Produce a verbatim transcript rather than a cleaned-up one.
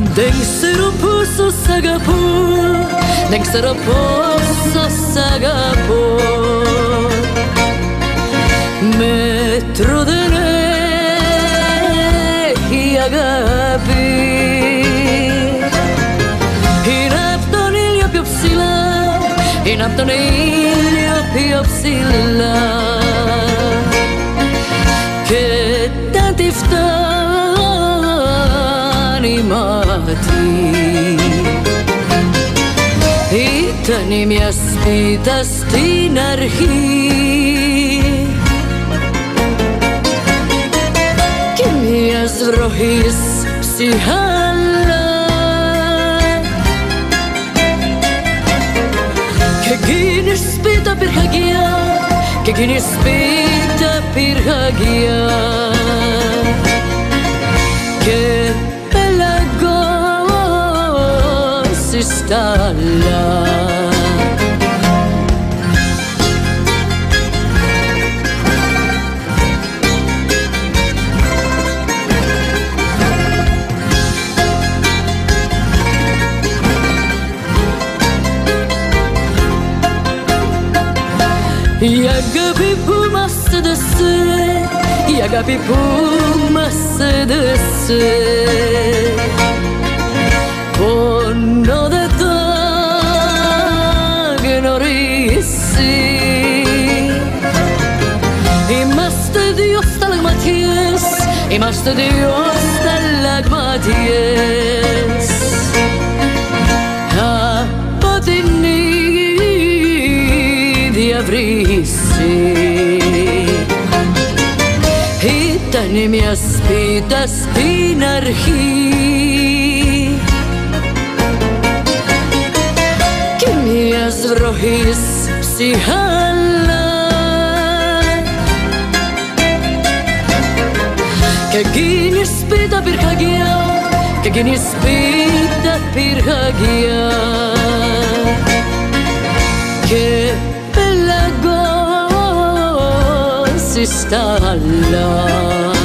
Δεν ξέρω πόσο σ' αγαπώ, δεν ξέρω πόσο σ' αγαπώ. Μέτρο δεν έχει αγάπη. Είναι απ' τον ήλιο πιο ψηλά, είναι απ' τον ήλιο πιο ψηλά. Και δεν τη φτάνει μάτι. Ήταν μια σπίτα στην αρχή και μιας βροχής ψυχάλα. Και εκείνη σπίτα πυρχαγιά, και εκείνη σπίτα πυρχαγιά. Και πελαγώσει στάλα. Η αγάπη που μας έδωσε, η αγάπη που μας έδωσε, πόνο δεν θα γνωρίσει. Είμαστε δυο σταλαγματιές, είμαστε δυο σταλαγματιές από την ίδια βρύση. Ήταν μια σπίτα στην αρχή και μιας βροχής ψυχάλα. Και εκείνη σπίτα πυρχαγιά, και εκείνη σπίτα πυρχαγιά. Και πελαγώσει στάλα.